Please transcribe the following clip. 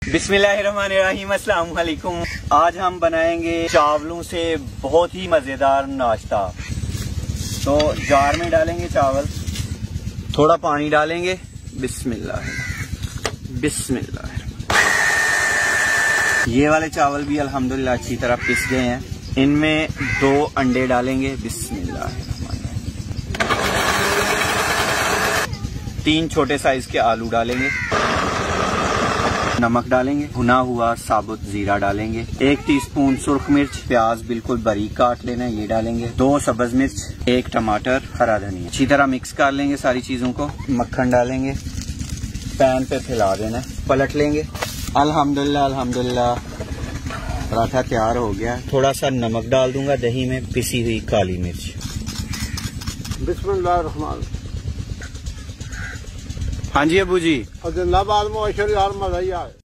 बिस्मिल्लाहिर्रहमानिर्रहीम, अस्सलाम वालेकुम। आज हम बनाएंगे चावलों से बहुत ही मज़ेदार नाश्ता। तो जार में डालेंगे चावल, थोड़ा पानी डालेंगे। बिस्मिल्लाह बिस्मिल्लाह। ये वाले चावल भी अल्हम्दुलिल्लाह अच्छी तरह पिस गए हैं। इनमें 2 अंडे डालेंगे। बिस्मिल्लाह। 3 छोटे साइज के आलू डालेंगे। नमक डालेंगे। भुना हुआ साबुत जीरा डालेंगे। 1 टीस्पून सुर्ख मिर्च। प्याज बिल्कुल बारीक काट लेना है, ये डालेंगे। 2 सब्ज मिर्च, 1 टमाटर, हरा धनिया। अच्छी तरह मिक्स कर लेंगे सारी चीजों को। मक्खन डालेंगे, पैन पे फैला देना, पलट लेंगे। अल्हम्दुलिल्लाह अल्हम्दुलिल्लाह पराठा तैयार हो गया। थोड़ा सा नमक डाल दूंगा दही में, पिसी हुई काली मिर्च। बिस्मिल्लाहिर्रहमान। हाँ जी अबू जी। जिंदाबाद, यार मजा ही आए।